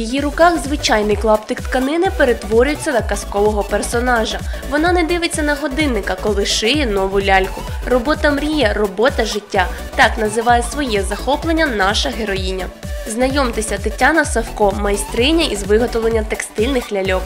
її руках звичайний клаптик тканини перетворюється на казкового персонажа. Вона не дивиться на годинника, коли шиє нову ляльку. Робота мрія, робота життя. Так називає своє захоплення наша героїня. Знайомтеся, Тетяна Савко, майстриня із виготовлення текстильних ляльок.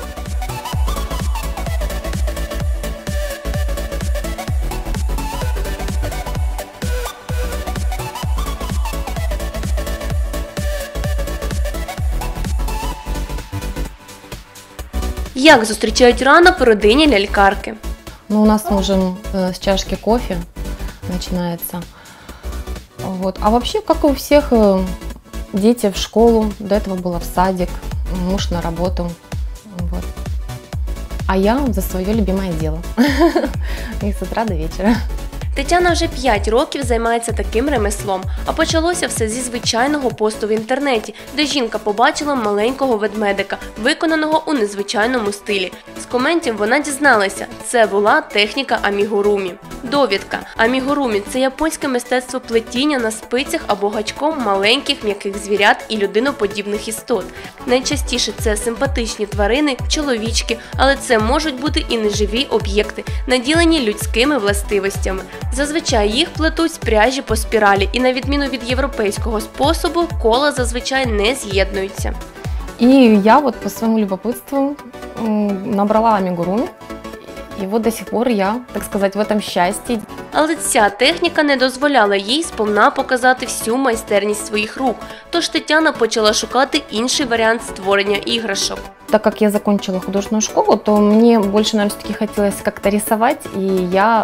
Як зустрічають ранок в родині лялькарки? Ну, у нас с мужем с чашки кофе начинается. Вот. А вообще, как и у всех, дети в школу, до этого была в садик, муж на работу. Вот. А я за свое любимое дело. И с утра до вечера. Тетяна вже 5 років займається таким ремеслом, а почалося все зі звичайного посту в інтернеті, де жінка побачила маленького ведмедика, виконаного у незвичайному стилі. З коментів вона дізналася – це була техніка амігурумі. Довідка. Амігурумі – це японське мистецтво плетіння на спицях або гачком маленьких м'яких звірят і людиноподібних істот. Найчастіше це симпатичні тварини, чоловічки, але це можуть бути і неживі об'єкти, наділені людськими властивостями. Зазвичай їх плетуть з пряжі по спіралі і, на відміну від європейського способу, кола зазвичай не з'єднуються. И я вот по своему любопытству набрала амигуруми, и вот до сих пор я, так сказать, в этом счастье. Але ця техніка не дозволяла їй сповна показати всю майстерність своїх рук, тож Тетяна почала шукати інший варіант створення іграшок. Так как я закончила художественную школу, то мне больше, наверное, все-таки хотелось как-то рисовать, и я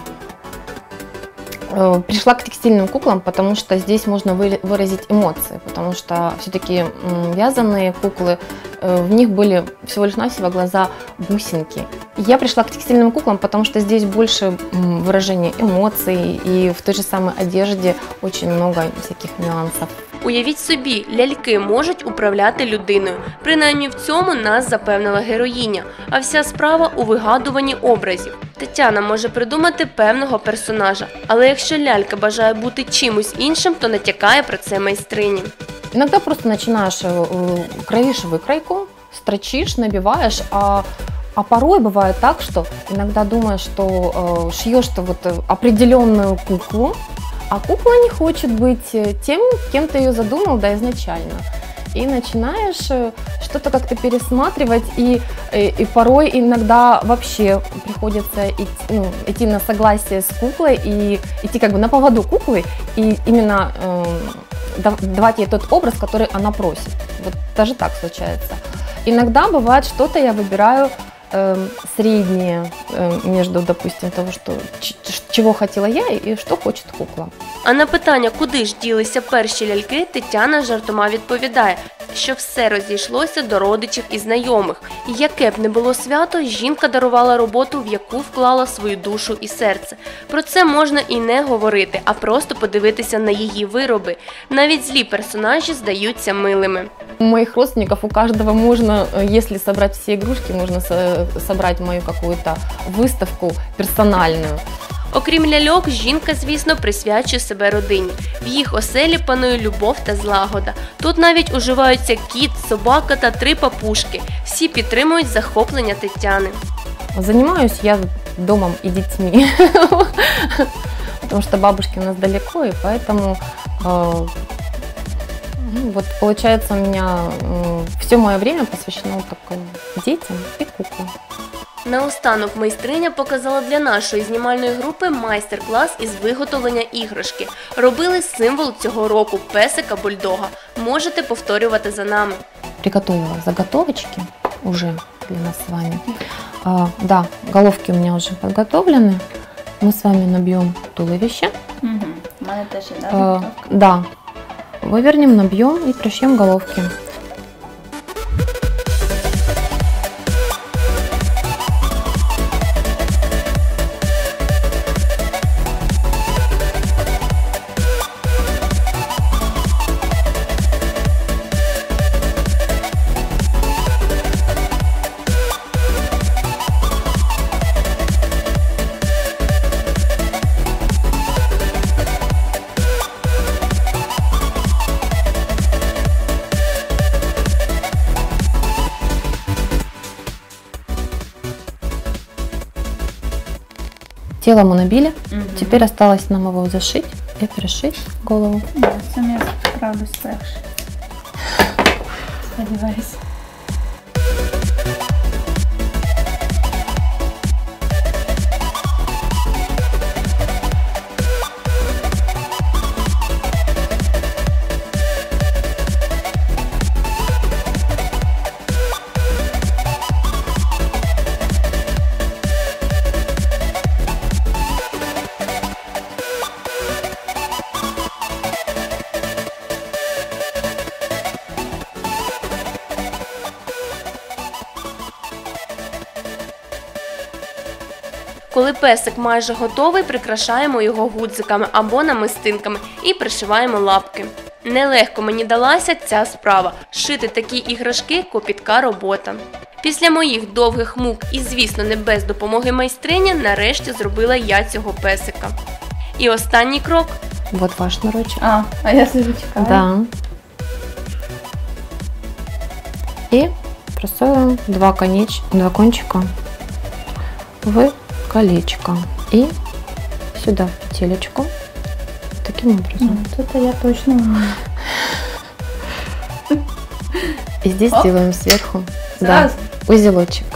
пришла к текстильным куклам, потому что здесь можно выразить эмоции, потому что все-таки вязаные куклы, в них были всего лишь навсего глаза бусинки. Я пришла к текстильным куклам, потому что здесь больше выражения эмоций, и в той же самой одежде очень много всяких нюансов. Уявіть собі, ляльки можуть управляти людиною. Принаймні в цьому нас запевнила героїня. А вся справа у вигадуванні образів. Тетяна може придумати певного персонажа, але якщо лялька бажає бути чимось іншим, то натякає про це майстрині. Иногда просто начинаешь, кроишь выкройку, строчишь, набиваешь, а порой бывает так, что иногда думаешь, что шьешь ты вот определенную куклу, а кукла не хочет быть тем, кем ты ее задумал, да, изначально. И начинаешь что-то как-то пересматривать, и порой иногда вообще приходится идти на согласие с куклой и идти как бы на поводу куклы, и именно давать ей тот образ, который она просит. Вот даже так случается. Иногда бывает, что-то я выбираю среднее между, допустим, того, чего хотела я и что хочет кукла. А на питання, куди ж ділися перші ляльки, Тетяна жартома відповідає, що все розійшлося до родичів і знайомих. І яке б не було свято, жінка дарувала роботу, в яку вклала свою душу і серце. Про це можна і не говорити, а просто подивитися на її вироби. Навіть злі персонажі здаються милими. У моих родственников у каждого можно, если собрать все игрушки, можно собрать мою какую-то выставку персональную. Окрім ляльок, жінка, звісно, присвячує себе родині. В їх оселі панує любов та злагода. Тут навіть уживаються кіт, собака та 3 папушки. Всі підтримують захоплення Тетяни. Занимаюсь я домом и детьми, потому что бабушки у нас далеко, и поэтому вот получается у меня все мое время посвящено только детям и куклам. Наостанок майстриня показала для нашої знімальної групи майстер-клас із виготовлення іграшки. Робили символ цього року – песика-бульдога. Можете повторювати за нами. Приготовила заготовочки уже для нас с вами. Да, головки у меня уже подготовлены. Мы с вами набьем туловище. У мене теж є, да, заготовка? Да. Вывернем, набьем и пришьем головки. Тело мы набили, Мгм. теперь осталось нам его зашить и пришить голову. Да, сам я справлюсь легше. Сподіваюся. Коли песик майже готовий, прикрашаємо його гудзиками або намистинками і пришиваємо лапки. Нелегко мені далася ця справа. Шити такі іграшки – копітка робота. Після моїх довгих мук і, звісно, не без допомоги майстрині, нарешті зробила я цього песика. І останній крок. Вот ваш шнурочек. А я собі чекаю. Да. И просовываем два кончика в колечко. И сюда в петелечку. Таким образом. Тут я точно вмію. И здесь Оп. делаем сверху Сразу? узелочек.